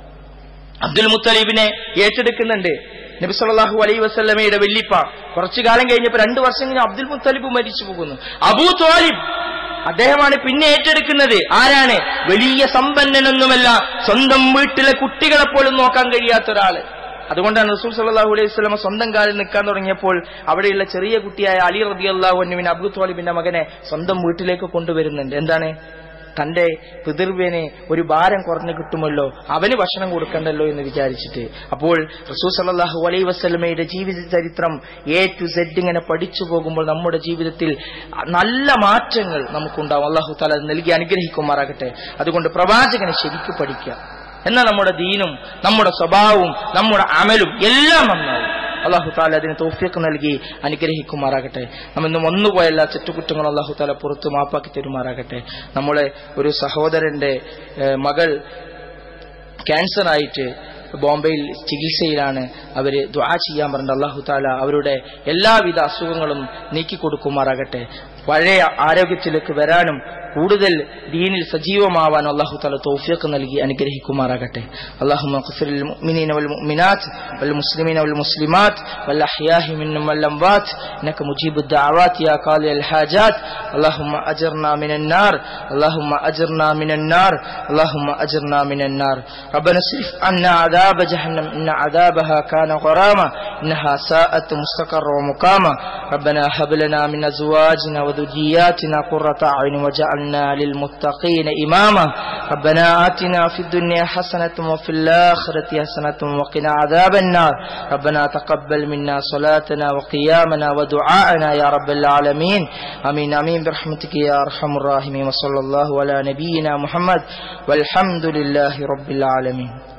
അബ്ദുൽ മുത്തലിബിനെ ഏറ്റെടുക്കുന്നുണ്ട് നബി സല്ലല്ലാഹു അലൈഹി വസല്ലമയുടെ വല്ലിപ്പ. കുറച്ചു കാലം കഴിഞ്ഞപ്പോൾ രണ്ടു വർഷം കഴിഞ്ഞ് അബ്ദുൽ മുത്തലിബ് മരിച്ചു പോകുന്നു. അബൂ ത്വാലിബ് അദ്ദേഹമാണ് പിന്നെ ഏറ്റെടുക്കുന്നത്. ആരാണ്? വലിയ സമ്പന്നനൊന്നുമല്ല, സ്വന്തം വീട്ടിലെ കുട്ടികളെ പോലും നോക്കാൻ കഴിയാത്ത ഒരാള്. അതുകൊണ്ടാണ് റസൂൽ സല്ലല്ലാഹു അലൈഹി വസല്ലം സ്വന്തം കാലിൽ നിൽക്കാൻ തുടങ്ങിയപ്പോൾ അവിടെയുള്ള ചെറിയ കുട്ടിയായ അലി റളിയല്ലാഹു അൻഹുവിനെ അബൂ ത്വാലിബിന്റെ മകനെ സ്വന്തം വീട്ടിലേക്ക് കൊണ്ടുവരുന്നുണ്ട്. എന്താണ്? തന്റെ പിതൃവ്യന് ഒരു ഭാരം കുറഞ്ഞു കിട്ടുമല്ലോ, അവന് ഭക്ഷണം കൊടുക്കണ്ടല്ലോ എന്ന് വിചാരിച്ചിട്ട്. അപ്പോൾ റസൂൽ സല്ലല്ലാഹു അലൈഹി വസല്ലമയുടെ ജീവിത ചരിത്രം എ ടു സെഡ് ഇങ്ങനെ പഠിച്ചു പോകുമ്പോൾ നമ്മുടെ ജീവിതത്തിൽ നല്ല മാറ്റങ്ങൾ നമുക്കുണ്ടാവും. അല്ലാഹു തആല നൽകി അനുഗ്രഹിക്കുമാറാകട്ടെ. അതുകൊണ്ട് പ്രവാചകനെ ശരിക്കും പഠിക്കുക. എന്നാൽ നമ്മുടെ ദീനും നമ്മുടെ സ്വഭാവവും നമ്മുടെ അമലും എല്ലാം നന്നാവും. അല്ലാഹു തആല അതിന് തൗഫീഖ് നൽകി അനുഗ്രഹിക്കുമാറാകട്ടെ. നമ്മിന്ന് വന്നുപോയ എല്ലാ തെറ്റുകുറ്റങ്ങളും അല്ലാഹു തആല പുറത്ത് മാപ്പാക്കി തരുമാറാകട്ടെ. നമ്മളെ ഒരു സഹോദരന്റെ മകൾ ക്യാൻസർ ആയിട്ട് ബോംബെയിൽ ചികിത്സയിലാണ്. അവര് ദുആ ചെയ്യാൻ പറഞ്ഞിട്ട് അല്ലാഹു തആല അവരുടെ എല്ലാവിധ അസുഖങ്ങളും നീക്കിക്കൊടുക്കുമാറാകട്ടെ. പഴയ ആരോഗ്യത്തിലേക്ക് വരാനും കൂടുതൽ ദീനിൽ സജീവമാവാനും അല്ലാഹു തആല തൗഫീഖ് നൽകി അനുഗ്രഹിക്കുമാറാകട്ടെ. അല്ലാഹുമ്മ ഗ്ഫിർ ലിൽ മുഅ്മിനീന വൽ മുഅ്മിനാത്ത് വൽ മുസ്ലിമീന വൽ മുസ്ലിമാത്ത് വൽ അഹ്യാഹി മിൻഹും വൽ അംവാത്ത് ഇന്നക മുജീബുദ് ദഅവാത് യാ ഖാദിയൽ ഹാജാത്ത്. അല്ലാഹുമ്മ അജിർനാ മിനൻ നാർ അല്ലാഹുമ്മ അജിർനാ മിനൻ നാർ അല്ലാഹുമ്മ അജിർനാ മിനൻ നാർ. റബ്ബന സ്രിഫ് അന്നാ അദാബ ജഹന്നം ഇന്ന അദാബഹാ കാന ഖറാമ ഇന്നഹാ സാഅത് മുസ്തഖറ വമുഖാമ. റബ്ബന ഹബ് ലനാ മിൻ അസ്വാജിനാ വദുരിയാതിനാ ഖുറത അയ്ൻ വജഅൽ للمتقين إماما. ربنا آتنا في الدنيا حسنة وفي الآخرة حسنة وقنا عذاب النار. ربنا تقبل منا صلاتنا وقيامنا ودعاءنا يا رب العالمين. آمين آمين برحمتك يا أرحم الراحمين. وصلى الله على نبينا محمد والحمد لله رب العالمين.